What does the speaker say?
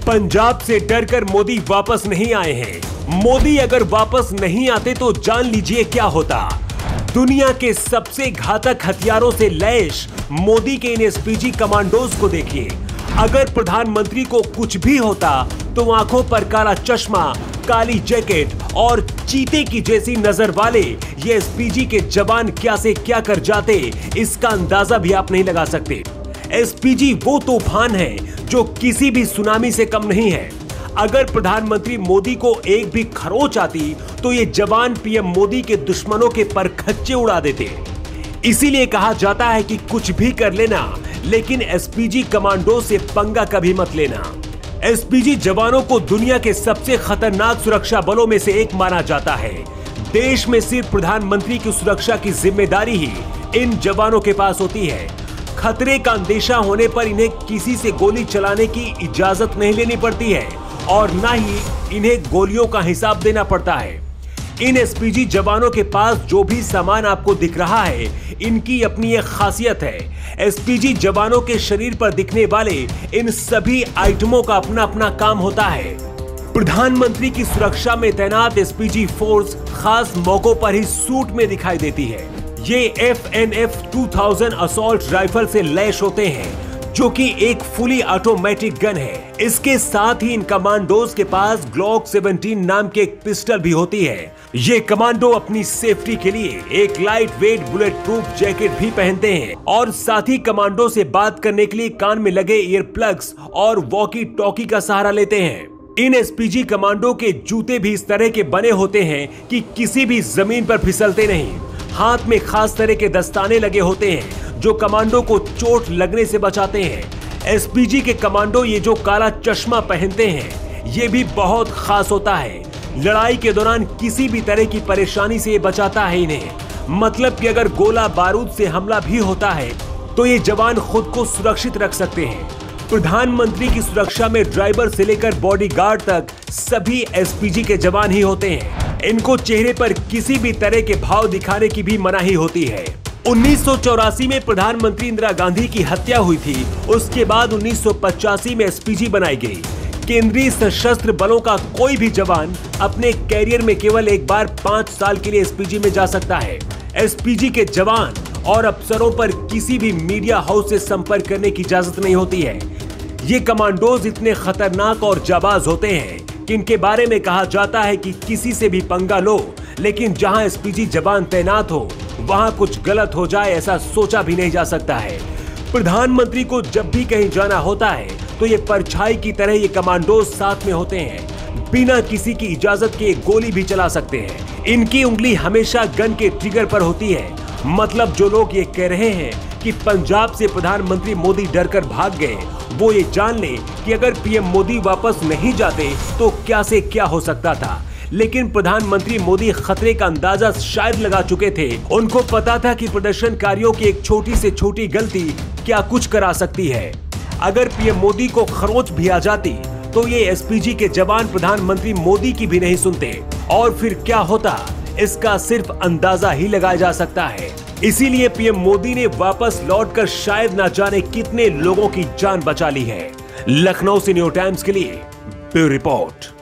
पंजाब से डरकर मोदी वापस नहीं आए हैं। मोदी अगर वापस नहीं आते तो जान लीजिए क्या होता। दुनिया के सबसे घातक हथियारों से लैस मोदी के इन एसपीजी कमांडोज को देखिए। अगर प्रधानमंत्री को कुछ भी होता तो आंखों पर काला चश्मा, काली जैकेट और चीते की जैसी नजर वाले ये एसपीजी के जवान क्या से क्या कर जाते, इसका अंदाजा भी आप नहीं लगा सकते। एसपीजी वो तूफान है जो किसी भी सुनामी से कम नहीं है। अगर प्रधानमंत्री मोदी को एक भी खरोच आती तो ये जवान पीएम मोदी के दुश्मनों के परखच्चे उड़ा देते। इसीलिए कहा जाता है कि कुछ भी कर लेना, लेकिन एसपीजी कमांडो से पंगा कभी मत लेना। एसपीजी जवानों को दुनिया के सबसे खतरनाक सुरक्षा बलों में से एक माना जाता है। देश में सिर्फ प्रधानमंत्री की सुरक्षा की जिम्मेदारी ही इन जवानों के पास होती है। खतरे का अंदेशा होने पर इन्हें किसी से गोली चलाने की इजाजत नहीं लेनी पड़ती है और न ही इन्हें गोलियों का हिसाब देना पड़ता है। इन एसपीजी जवानों के पास जो भी सामान आपको दिख रहा है, इनकी अपनी एक खासियत है। एसपीजी जवानों के शरीर पर दिखने वाले इन सभी आइटमों का अपना अपना काम होता है। प्रधानमंत्री की सुरक्षा में तैनात एसपीजी फोर्स खास मौकों पर ही सूट में दिखाई देती है। ये FNF 2000 असॉल्ट राइफल से लैस होते हैं, जो कि एक फुली ऑटोमेटिक गन है। इसके साथ ही इन कमांडोज के पास ग्लॉक 17 नाम की एक पिस्टल भी होती है। ये कमांडो अपनी सेफ्टी के लिए एक lightweight bulletproof jacket भी पहनते हैं और साथ ही कमांडो से बात करने के लिए कान में लगे ईयर प्लग्स और वॉकी टॉकी का सहारा लेते हैं। इन एसपीजी कमांडो के जूते भी इस तरह के बने होते हैं कि किसी भी जमीन पर फिसलते नहीं। हाथ में खास तरह के दस्ताने लगे होते हैं जो कमांडो को चोट लगने से बचाते हैं। एसपीजी के कमांडो ये जो काला चश्मा पहनते हैं, ये भी बहुत खास होता है। लड़ाई के दौरान किसी भी तरह की परेशानी से ये बचाता है इन्हें। मतलब कि अगर गोला बारूद से हमला भी होता है तो ये जवान खुद को सुरक्षित रख सकते हैं। प्रधानमंत्री की सुरक्षा में ड्राइवर से लेकर बॉडीगार्ड तक सभी एसपीजी के जवान ही होते हैं। इनको चेहरे पर किसी भी तरह के भाव दिखाने की भी मनाही होती है। 1984 में प्रधानमंत्री इंदिरा गांधी की हत्या हुई थी। उसके बाद 1985 में एसपीजी बनाई गई। केंद्रीय सशस्त्र बलों का कोई भी जवान अपने कैरियर में केवल एक बार 5 साल के लिए एसपीजी में जा सकता है। एसपीजी के जवान और अफसरों पर किसी भी मीडिया हाउस से संपर्क करने की इजाजत नहीं होती है। ये कमांडोज इतने खतरनाक और जाबाज होते हैं कि इनके बारे में कहा जाता है कि किसी से भी पंगा लो, लेकिन जहां एसपीजी जवान तैनात हो वहां कुछ गलत हो जाए ऐसा सोचा भी नहीं जा सकता है। प्रधानमंत्री को जब भी कहीं जाना होता है तो ये परछाई की तरह ये कमांडोज साथ में होते हैं। बिना किसी की इजाजत के गोली भी चला सकते हैं। इनकी उंगली हमेशा गन के ट्रिगर पर होती है। मतलब जो लोग ये कह रहे हैं कि पंजाब से प्रधानमंत्री मोदी डरकर भाग गए, वो ये जान ले कि अगर पीएम मोदी वापस नहीं जाते तो क्या से क्या हो सकता था। लेकिन प्रधानमंत्री मोदी खतरे का अंदाजा शायद लगा चुके थे। उनको पता था कि प्रदर्शनकारियों की एक छोटी से छोटी गलती क्या कुछ करा सकती है। अगर पीएम मोदी को खरोच भी आ जाती तो ये एसपीजी के जवान प्रधानमंत्री मोदी की भी नहीं सुनते और फिर क्या होता, इसका सिर्फ अंदाजा ही लगाया जा सकता है। इसीलिए पीएम मोदी ने वापस लौटकर शायद न जाने कितने लोगों की जान बचा ली है। लखनऊ से न्यू टाइम्स के लिए ब्यूरो रिपोर्ट।